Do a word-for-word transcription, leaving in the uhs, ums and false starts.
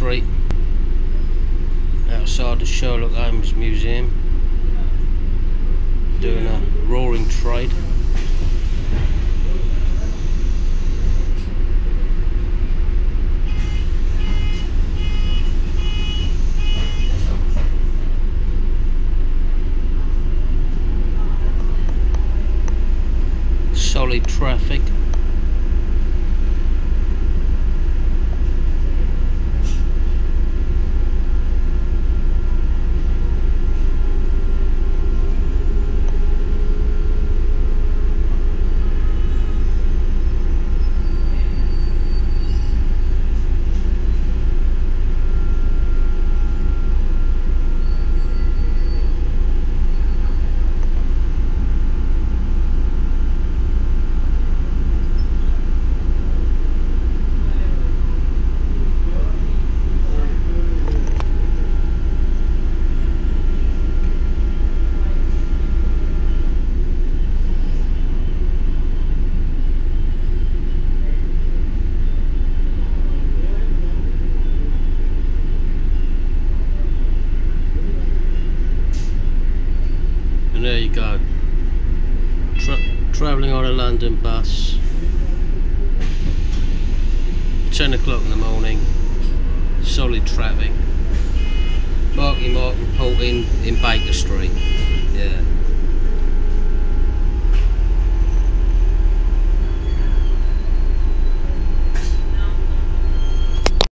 Street outside the Sherlock Holmes Museum, doing a roaring trade. Solid traffic. And there you go, Tra travelling on a London bus, ten o'clock in the morning, solid traffic. Marky Mark reporting in Baker Street. Yeah.